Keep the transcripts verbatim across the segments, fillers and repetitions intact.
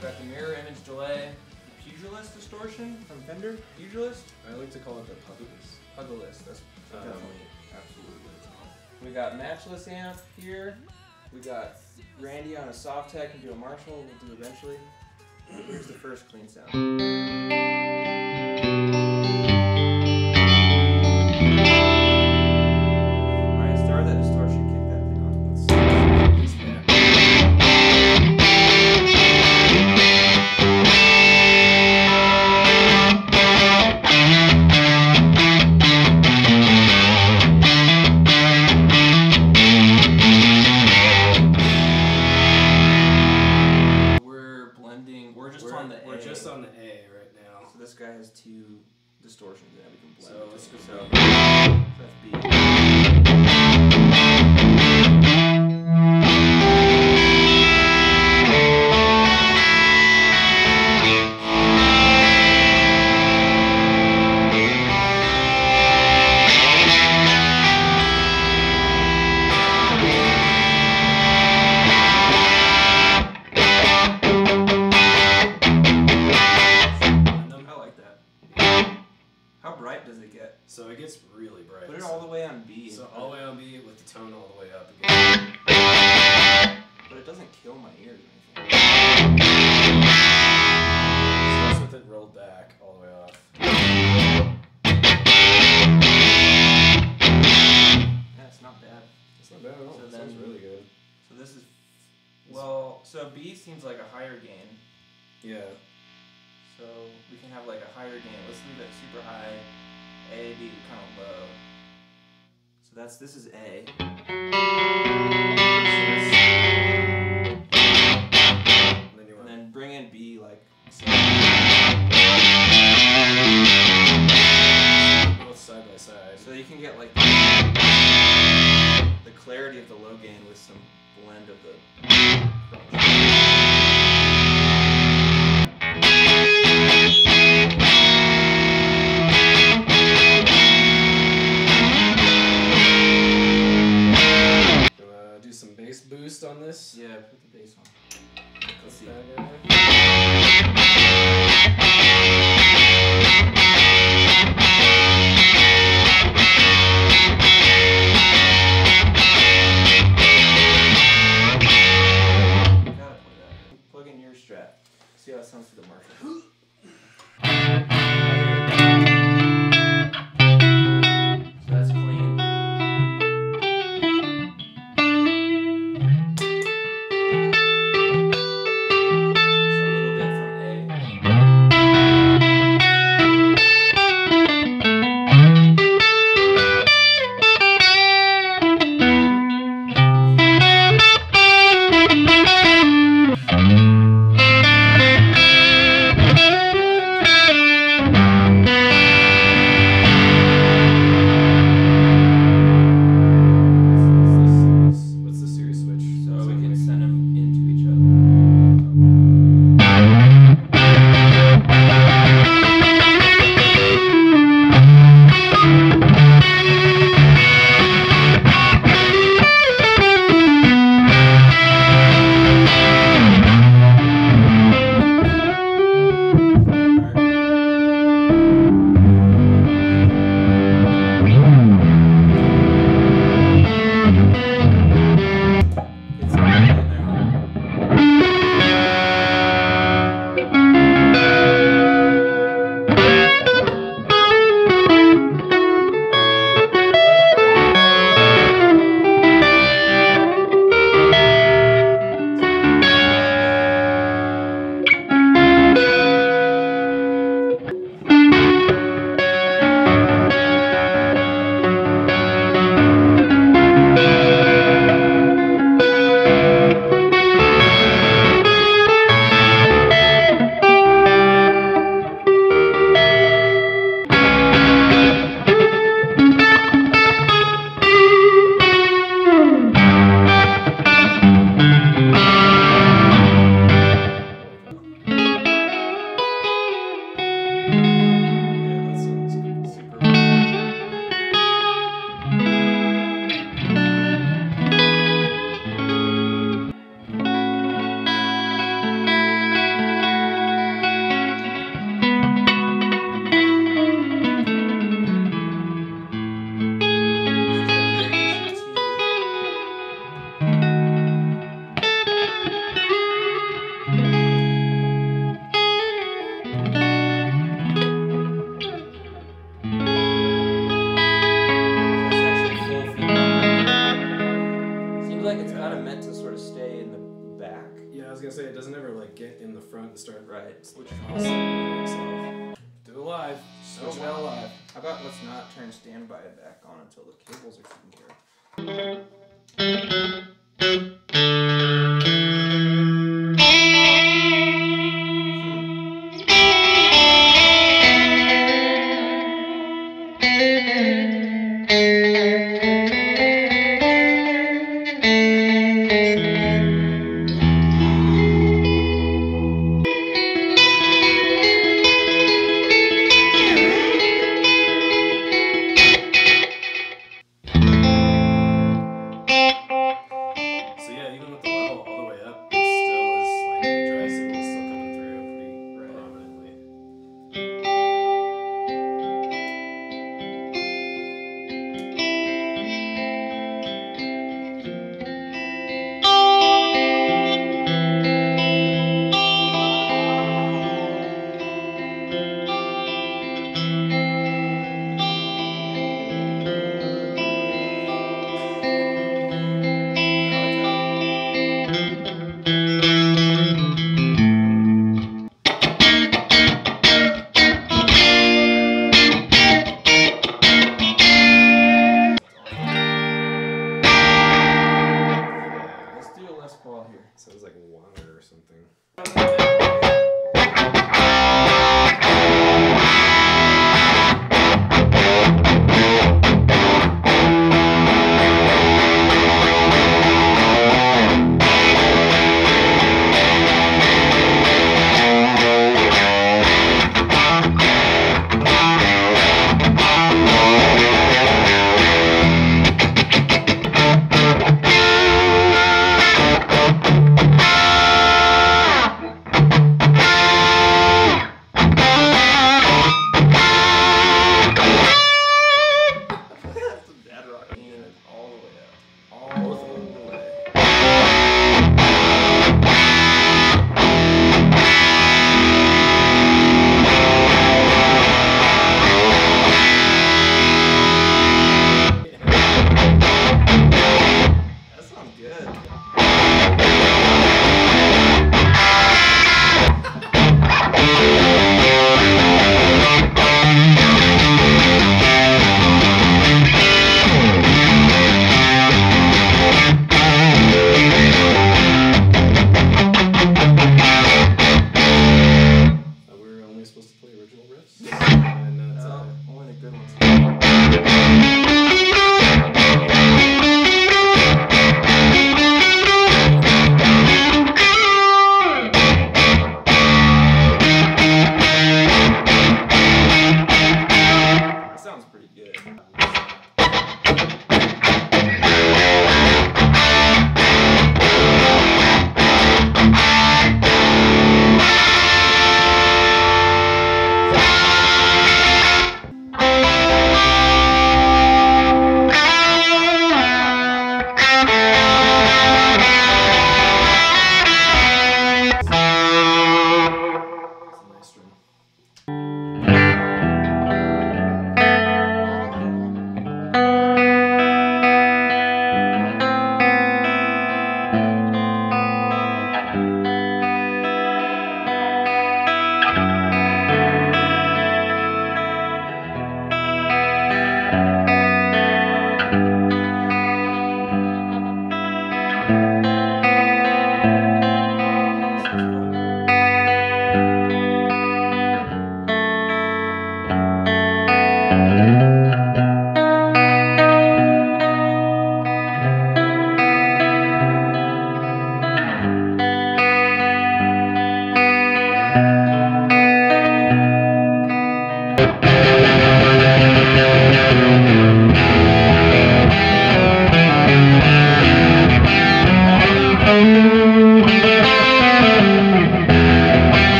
we've got the mirror image delay, the Pugilist distortion from Fender. Pugilist? I like to call it the Pugilist. Pugilist, that's Um, definitely. absolutely. We got matchless amp here. We got Randy on a soft tech and do a Marshall, we'll do eventually. Here's the first clean sound. Alright, start that distortion, kick that thing on. Let's see this back. Just on the A right now. So this guy has two distortions that we can blend. So let's go. So, so that's B. How bright does it get? So it gets really bright. Put it all the way on B. So all the way on B with the tone all the way up again. But it doesn't kill my ears or anything. So that's with it rolled back all the way off. Yeah, it's not bad. It's not bad at all. So It then, sounds really good. So this is, well, so B seems like a higher gain. Yeah. So we can have like a higher gain. Let's leave it super high. A, B, kind of low. So that's, this is A. So And then you and want then bring in B like so. both side by side. So you can get like the clarity of the low gain with some blend of the crunch. Boost on this. Yeah, put the bass on. Let's see. That guy. You gotta play that. Plug in your Strat. See how it sounds through the Marshall. So that's clean. like get in the front and start Right. switching all stuff. Do it live. Switch Oh, it out wow. live. How about let's not turn standby back on until the cables are taken care of. So yeah, even with the level all the way up, it still is like the dry signal still coming through pretty prominently. Let's do a Les Paul here. Sounds like water or something.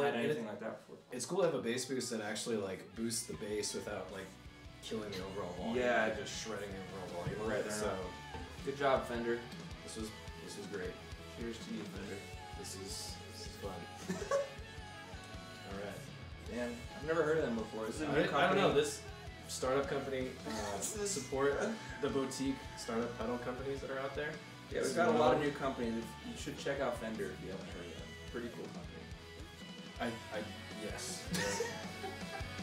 had it- anything it- like that before. It's cool to have a bass boost that actually like boosts the bass without like killing the overall volume. Yeah. like, just shredding the overall volume. Right, they're So not- Good job, Fender. this was this was great. Cheers to you, Fender. This is this is fun. All right. Damn, I've never heard of them before. This is a I, new I don't company. know this startup company. Uh, What's this? support the boutique startup pedal companies that are out there. Yeah, This we've is got a one lot of of them. new companies. You should check out Fender if you haven't heard of them. Pretty cool company. I, I yes.